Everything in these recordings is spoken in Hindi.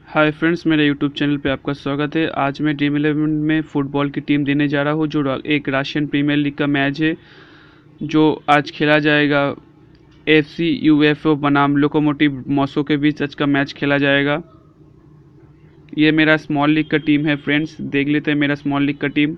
हाय फ्रेंड्स, मेरे यूट्यूब चैनल पे आपका स्वागत है। आज मैं ड्रीम 11 में फ़ुटबॉल की टीम देने जा रहा हूँ, जो एक रशियन प्रीमियर लीग का मैच है जो आज खेला जाएगा। FC UFA बनाम लोकोमोटिव मॉस्को के बीच आज का मैच खेला जाएगा। ये मेरा स्मॉल लीग का टीम है फ्रेंड्स, देख लेते हैं मेरा स्मॉल लीग का टीम।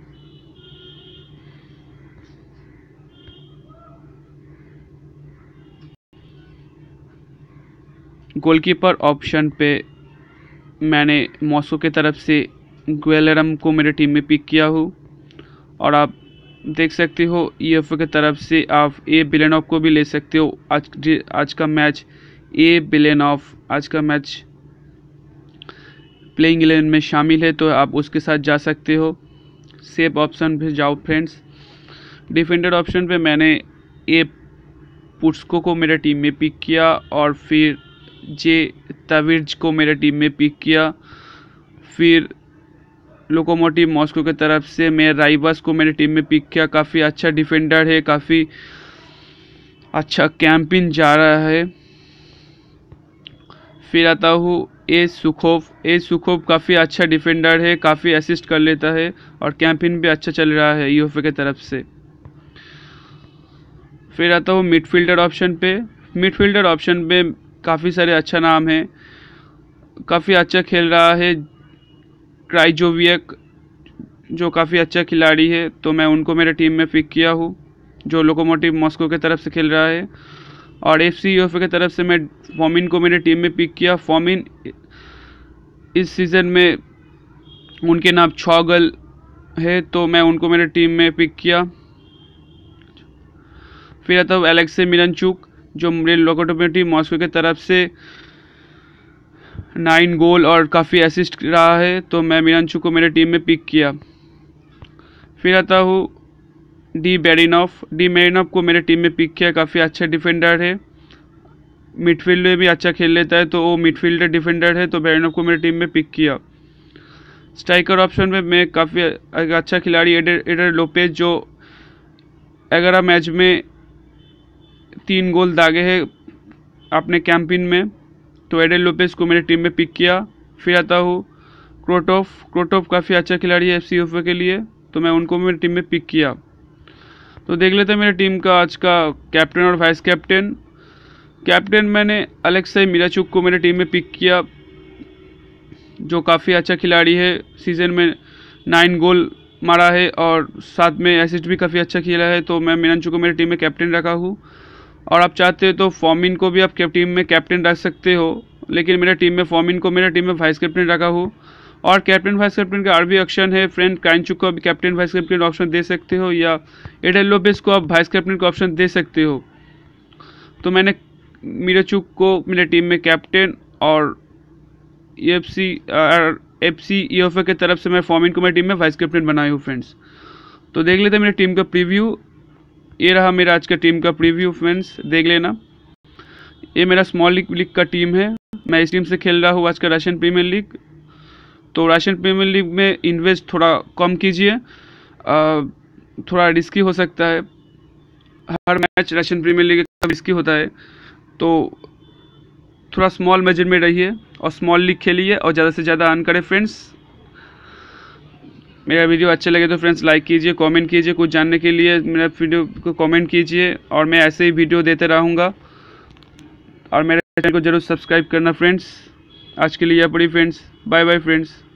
गोलकीपर ऑप्शन पे मैंने मॉस्को की तरफ से ग्वेलरम को मेरे टीम में पिक किया हूँ, और आप देख सकते हो UFA की तरफ से आप बिलेनॉफ को भी ले सकते हो। आज का मैच बिलेनॉफ आज का मैच प्लेइंग 11 में शामिल है, तो आप उसके साथ जा सकते हो। सेफ ऑप्शन पे जाओ फ्रेंड्स। डिफेंडर ऑप्शन पे मैंने पुस्को को मेरे टीम में पिक किया, और फिर ताविर्ज को मेरे टीम में पिक किया। फिर लोकोमोटिव मॉस्को की तरफ से मैं राइबस को मेरे टीम में पिक किया। काफ़ी अच्छा डिफेंडर है, काफ़ी अच्छा कैंपिंग जा रहा है। फिर आता हूँ सुखोव काफ़ी अच्छा डिफेंडर है, काफ़ी असिस्ट कर लेता है, और कैंपिंग भी अच्छा चल रहा है UFA की तरफ से। फिर आता हूँ मिडफील्डर ऑप्शन पे काफ़ी सारे अच्छा नाम है, काफ़ी अच्छा खेल रहा है क्राइजोवियक, जो काफ़ी अच्छा खिलाड़ी है, तो मैं उनको मेरे टीम में पिक किया हूँ, जो लोकोमोटिव मॉस्को की तरफ से खेल रहा है। और FC UFA की तरफ से मैं फॉमिन को मेरे टीम में पिक किया। फॉमिन इस सीज़न में उनके नाम 6 गोल है, तो मैं उनको मेरे टीम में पिक किया। फिर आता हूँ एलेक्से मिलनचुक, जो मेरे लोकोमोटिव मॉस्को की तरफ से 9 गोल और काफ़ी असिस्ट रहा है, तो मैं मिलनचुक को मेरे टीम में पिक किया। फिर आता हूँ डी मेरिनॉफ को मेरे टीम में पिक किया। काफ़ी अच्छा डिफेंडर है, मिडफील्ड में भी अच्छा खेल लेता है, तो वो मिडफील्डर डिफेंडर है, तो मेरिनॉफ को मेरे टीम में पिक किया। स्ट्राइकर ऑप्शन में मैं काफ़ी अच्छा खिलाड़ी एडर लोपेज, जो 11 मैच में 3 गोल दागे हैं अपने कैंपिन में, तो एडर लोपेज को मेरे टीम में पिक किया। फिर आता हूँ क्रोटोफ काफ़ी अच्छा खिलाड़ी है FC UFA के लिए, तो मैं उनको मेरी टीम में पिक किया। तो देख लेते हैं मेरे टीम का आज का कैप्टन और वाइस कैप्टन मैंने अलेक्साई मिराचुक को मेरे टीम में पिक किया, जो काफ़ी अच्छा खिलाड़ी है। सीज़न में 9 गोल मारा है, और साथ में असिस्ट भी काफ़ी अच्छा खेला है, तो मैं मिराचुक को मेरी टीम में कैप्टन रखा हूँ। और आप चाहते हो तो फॉमिन को भी आप टीम में कैप्टन रख सकते हो, लेकिन मेरे टीम में फॉमिन को मेरे टीम में वाइस कैप्टन रखा हूँ। और कैप्टन वाइस कैप्टन का भी ऑप्शन है फ्रेंड, काइनचुक को भी कैप्टन वाइस कैप्टन ऑप्शन दे सकते हो, या एडर लोपेज को आप वाइस कैप्टन का ऑप्शन दे सकते हो। तो मैंने मिराचुक को मेरे टीम में कैप्टन, और FC UFA की तरफ से मैं फॉमिन को मेरी टीम में वाइस कैप्टन बनाया हूँ फ्रेंड्स। तो देख लेते हैं मेरे टीम का प्रीव्यू। ये रहा मेरा आज का टीम का प्रीव्यू फ्रेंड्स, देख लेना। ये मेरा स्मॉल लीग का टीम है। मैं इस टीम से खेल रहा हूँ आज का रशियन प्रीमियर लीग। तो रशियन प्रीमियर लीग में इन्वेस्ट थोड़ा कम कीजिए, थोड़ा रिस्की हो सकता है। हर मैच रशियन प्रीमियर लीग का रिस्की होता है, तो थोड़ा स्मॉल मेजर में रहिए और स्मॉल लीग खेलिए, और ज़्यादा से ज़्यादा अर्न करें फ्रेंड्स। मेरा वीडियो अच्छा लगे तो फ्रेंड्स लाइक कीजिए, कमेंट कीजिए। कुछ जानने के लिए मेरा वीडियो को कमेंट कीजिए, और मैं ऐसे ही वीडियो देते रहूँगा। और मेरे चैनल को जरूर सब्सक्राइब करना फ्रेंड्स। आज के लिए यह पड़ी फ्रेंड्स, बाय बाय फ्रेंड्स।